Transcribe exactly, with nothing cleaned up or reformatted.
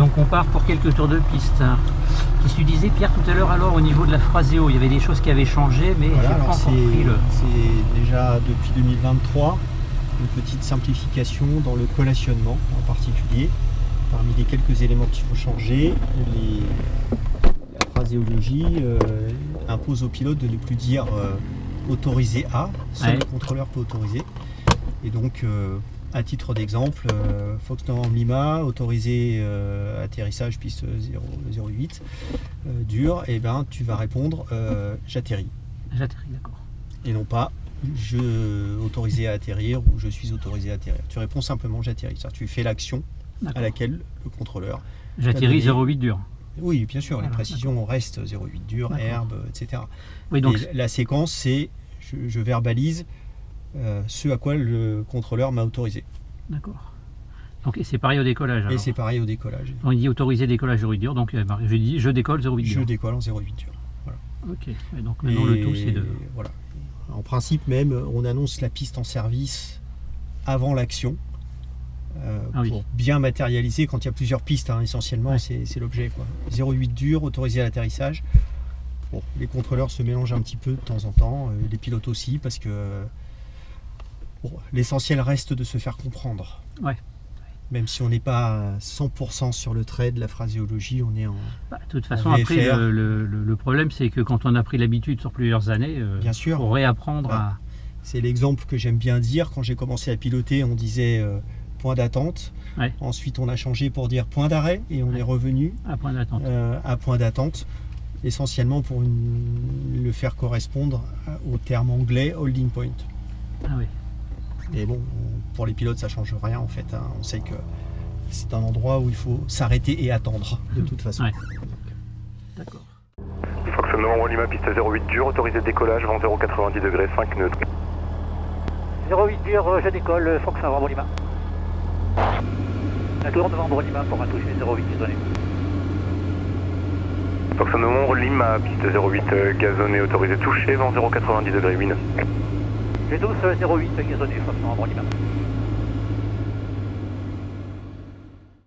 donc on part pour quelques tours de piste. Qu'est-ce que tu disais, Pierre, tout à l'heure, alors au niveau de la phraseo, il y avait des choses qui avaient changé, mais voilà, j'ai pas encore pris le... C'est déjà depuis deux mille vingt-trois une petite simplification dans le collationnement en particulier. Parmi les quelques éléments qu'il faut changer, les... la phraséologie euh, impose au pilote de ne plus dire euh, autorisé à, seul ouais. le contrôleur peut autoriser. Et donc, euh, à titre d'exemple, euh, Fox Novembre Lima, autorisé euh, atterrissage piste zéro huit, euh, dur, et ben tu vas répondre euh, j'atterris. J'atterris, d'accord. Et non pas je autorisé à atterrir ou je suis autorisé à atterrir. Tu réponds simplement j'atterris. Tu fais l'action à laquelle le contrôleur. J'atterris zéro huit dur. Oui, bien sûr, voilà, les précisions restent zéro huit dur, herbe, et cetera. Oui, donc et la séquence, c'est je, je verbalise euh, ce à quoi le contrôleur m'a autorisé. D'accord. Donc et c'est pareil au décollage. Alors. Et c'est pareil au décollage. On dit autorisé décollage zéro huit dur, donc je dis je décolle zéro huit dur. Je décolle en zéro huit dur. Voilà. Ok. Et donc maintenant et le tout c'est de. Voilà. En principe même, on annonce la piste en service avant l'action. Euh, ah oui. Pour bien matérialiser quand il y a plusieurs pistes, hein, essentiellement, ouais. c'est l'objet. zéro huit dur, autorisé à l'atterrissage. Bon, les contrôleurs se mélangent un petit peu de temps en temps, euh, les pilotes aussi, parce que bon, l'essentiel reste de se faire comprendre. Ouais. Même si on n'est pas à cent pour cent sur le trait de la phraséologie, on est en. Bah, de toute façon, après, le, le, le problème, c'est que quand on a pris l'habitude sur plusieurs années, euh, bien sûr, faut réapprendre bah, à. C'est l'exemple que j'aime bien dire. Quand j'ai commencé à piloter, on disait. Euh, point d'attente. Ouais. Ensuite, on a changé pour dire point d'arrêt et on ouais. est revenu à point d'attente. Euh, à point d'attente, essentiellement pour une, le faire correspondre au terme anglais holding point. Ah oui. Et bon, pour les pilotes, ça change rien en fait. Hein. On sait que c'est un endroit où il faut s'arrêter et attendre de toute façon. Ouais. D'accord. Fox Novembre Lima, piste zéro huit dur, autorisé décollage, vent zéro quatre-vingt-dix degrés, cinq nœuds. zéro huit dur, je décolle, Fox Novembre Lima. La tour Novembre Lima pour un toucher zéro huit gazonné. Fox Novembre Lima, piste zéro huit gazonné, autorisé touché, vent zéro quatre-vingt-dix degrés, huit nœuds. J'ai douze zéro huit gazonné, Fox Novembre Lima.